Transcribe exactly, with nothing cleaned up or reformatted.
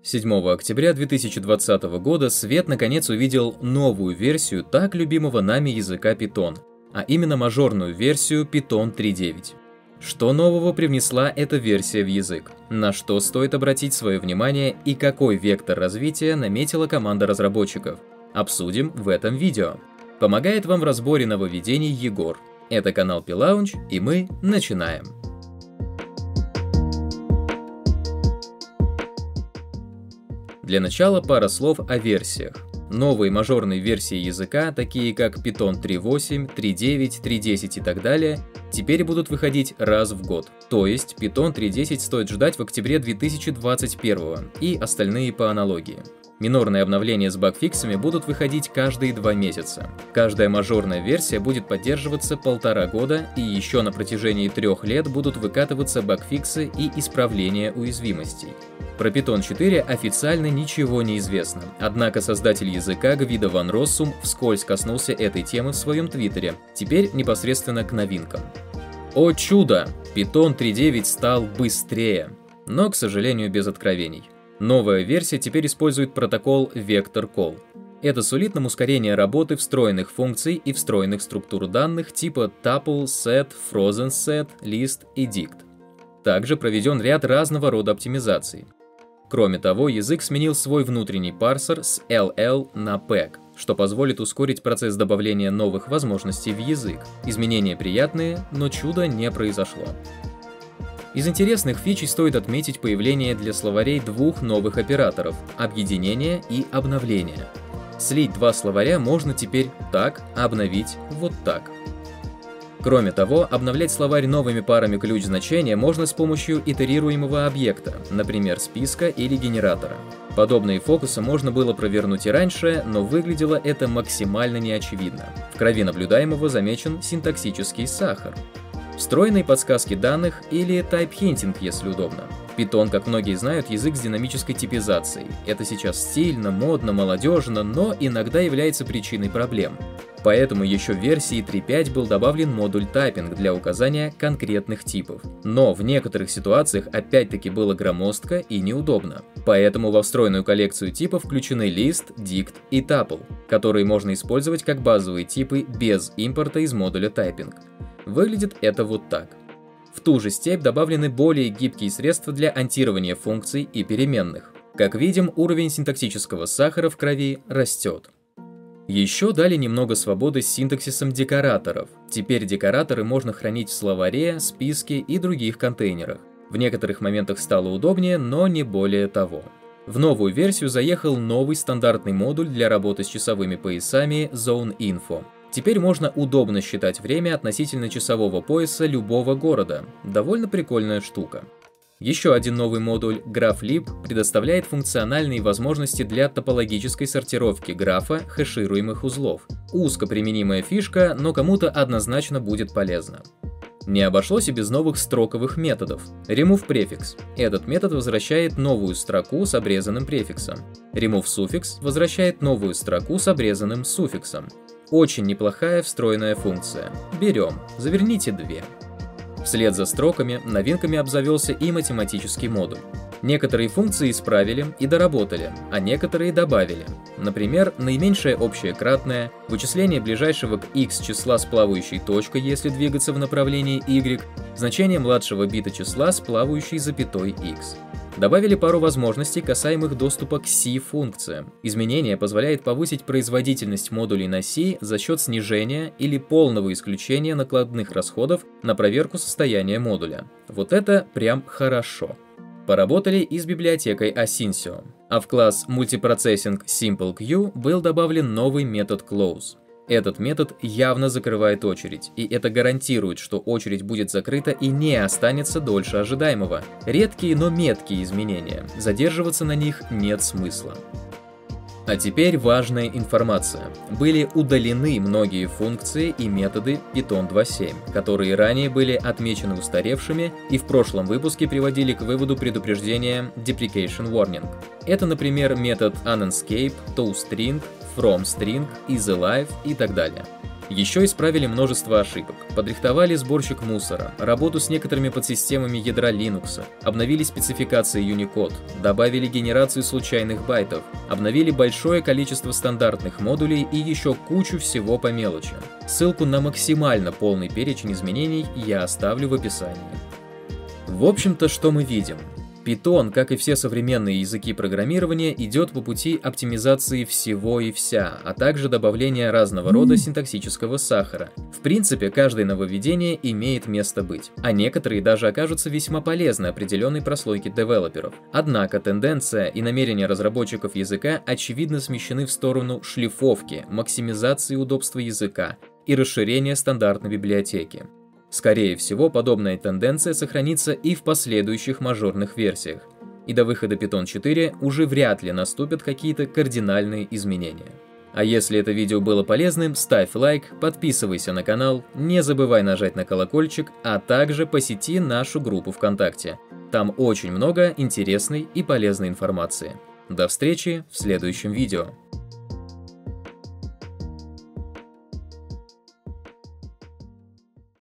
седьмого октября две тысячи двадцатого года свет наконец увидел новую версию так любимого нами языка Python, а именно мажорную версию Python три точка девять. Что нового привнесла эта версия в язык? На что стоит обратить свое внимание и какой вектор развития наметила команда разработчиков? Обсудим в этом видео. Помогает вам в разборе нововведений Егор. Это канал P-Lounge, и мы начинаем. Для начала пара слов о версиях. Новые мажорные версии языка, такие как Python три точка восемь, три точка девять, три точка десять и так далее, теперь будут выходить раз в год. То есть Python три точка десять стоит ждать в октябре две тысячи двадцать первого и остальные по аналогии. Минорные обновления с багфиксами будут выходить каждые два месяца. Каждая мажорная версия будет поддерживаться полтора года, и еще на протяжении трех лет будут выкатываться багфиксы и исправления уязвимостей. Про Python четыре официально ничего не известно, однако создатель языка Гвидо ван Россум вскользь коснулся этой темы в своем твиттере. Теперь непосредственно к новинкам. О чудо! Python три точка девять стал быстрее, но, к сожалению, без откровений. Новая версия теперь использует протокол Vector Call. Это сулит нам ускорение работы встроенных функций и встроенных структур данных типа tuple, set, frozen set, list и dict. Также проведен ряд разного рода оптимизаций. Кроме того, язык сменил свой внутренний парсер с эл эл на пэг, что позволит ускорить процесс добавления новых возможностей в язык. Изменения приятные, но чуда не произошло. Из интересных фич стоит отметить появление для словарей двух новых операторов – объединение и обновление. Слить два словаря можно теперь так, а обновить вот так. Кроме того, обновлять словарь новыми парами ключ-значения можно с помощью итерируемого объекта, например, списка или генератора. Подобные фокусы можно было провернуть и раньше, но выглядело это максимально неочевидно. В крови наблюдаемого замечен синтаксический сахар. Встроенные подсказки данных или type-hinting, если удобно. Python, как многие знают, язык с динамической типизацией. Это сейчас стильно, модно, молодежно, но иногда является причиной проблем. Поэтому еще в версии три точка пять был добавлен модуль typing для указания конкретных типов. Но в некоторых ситуациях опять-таки было громоздко и неудобно. Поэтому во встроенную коллекцию типов включены list, dict и tuple, которые можно использовать как базовые типы без импорта из модуля typing. Выглядит это вот так. В ту же степь добавлены более гибкие средства для аннотирования функций и переменных. Как видим, уровень синтаксического сахара в крови растет. Еще дали немного свободы с синтаксисом декораторов. Теперь декораторы можно хранить в словаре, списке и других контейнерах. В некоторых моментах стало удобнее, но не более того. В новую версию заехал новый стандартный модуль для работы с часовыми поясами Zone Info. Теперь можно удобно считать время относительно часового пояса любого города. Довольно прикольная штука. Еще один новый модуль GraphLib предоставляет функциональные возможности для топологической сортировки графа хэшируемых узлов. Узко применимая фишка, но кому-то однозначно будет полезно. Не обошлось и без новых строковых методов. RemovePrefix. Этот метод возвращает новую строку с обрезанным префиксом. RemoveSuffix возвращает новую строку с обрезанным суффиксом. Очень неплохая встроенная функция. Берем, заверните две. Вслед за строками новинками обзавелся и математический модуль. Некоторые функции исправили и доработали, а некоторые добавили. Например, наименьшее общее кратное, вычисление ближайшего к x числа с плавающей точкой, если двигаться в направлении y, значение младшего бита числа с плавающей запятой x. Добавили пару возможностей, касаемых доступа к C-функциям. Изменение позволяет повысить производительность модулей на C за счет снижения или полного исключения накладных расходов на проверку состояния модуля. Вот это прям хорошо. Поработали и с библиотекой Asyncio, а в класс Multiprocessing SimpleQ был добавлен новый метод Close. Этот метод явно закрывает очередь, и это гарантирует, что очередь будет закрыта и не останется дольше ожидаемого. Редкие, но меткие изменения, задерживаться на них нет смысла. А теперь важная информация. Были удалены многие функции и методы Python два точка семь, которые ранее были отмечены устаревшими и в прошлом выпуске приводили к выводу предупреждения Deprecation Warning. Это, например, метод unEscape, toString, FromString, isAlive и так далее. Еще исправили множество ошибок, подрихтовали сборщик мусора, работу с некоторыми подсистемами ядра Linux, обновили спецификации Unicode, добавили генерацию случайных байтов, обновили большое количество стандартных модулей и еще кучу всего по мелочи. Ссылку на максимально полный перечень изменений я оставлю в описании. В общем-то, что мы видим? Python, как и все современные языки программирования, идет по пути оптимизации всего и вся, а также добавления разного рода синтаксического сахара. В принципе, каждое нововведение имеет место быть, а некоторые даже окажутся весьма полезны определенной прослойке девелоперов. Однако тенденция и намерения разработчиков языка очевидно смещены в сторону шлифовки, максимизации удобства языка и расширения стандартной библиотеки. Скорее всего, подобная тенденция сохранится и в последующих мажорных версиях, и до выхода Python четыре уже вряд ли наступят какие-то кардинальные изменения. А если это видео было полезным, ставь лайк, подписывайся на канал, не забывай нажать на колокольчик, а также посети нашу группу ВКонтакте. Там очень много интересной и полезной информации. До встречи в следующем видео.